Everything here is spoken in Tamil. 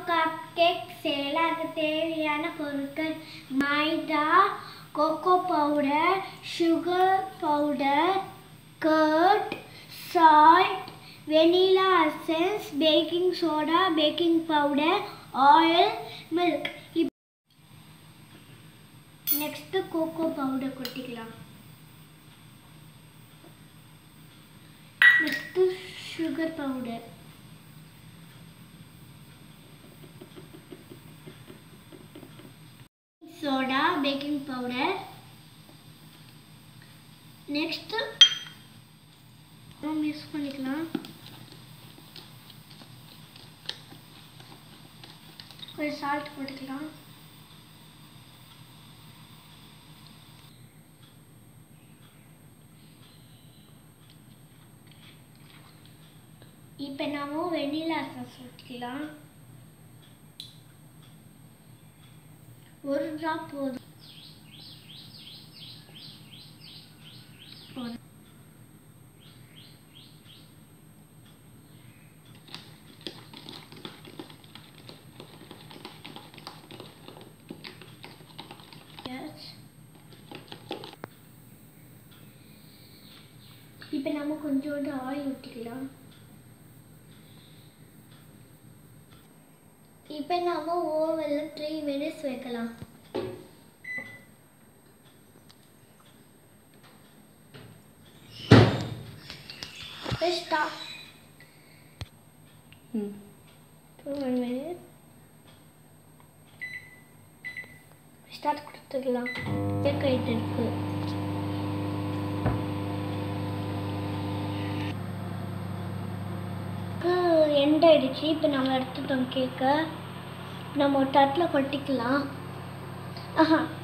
கப் கேக் செய்யல. அதுக்கு தேவையான பொருட்கள் maida, cocoa powder, sugar powder, curd, salt, vanilla essence, baking soda, baking powder, oil, milk. Next cocoa powder கொட்டிக்கலாம். Next sugar powder, soda, baking powder. Next mix பண்ணிக்கலாம். கொஞ்சம் சால்ட் போட்டுக்கலாம். இப்போ நாம வெனிலா எசன்ஸ் ஊற்றிக்கலாம். ஒரு ட்ராப் போதும். இப்போ நம்ம கொஞ்சோண்டு ஆயில் ஊற்றிக்கலாம். இப்போ நாம ஓவன்ல 3 மினிட்ஸ் வைக்கலாம். ஸ்டார்ட். 1 minute. ஸ்டார்ட் கொடுத்துக்கலாம். கேக் ஆயிட்டு இருக்கு. எண்ட் ஆயிடுச்சு. இப்போ நம்ம எடுத்துட்டோம் கேக்கை. நம்ம ஒரு தட்டில் கொட்டிக்கலாம்.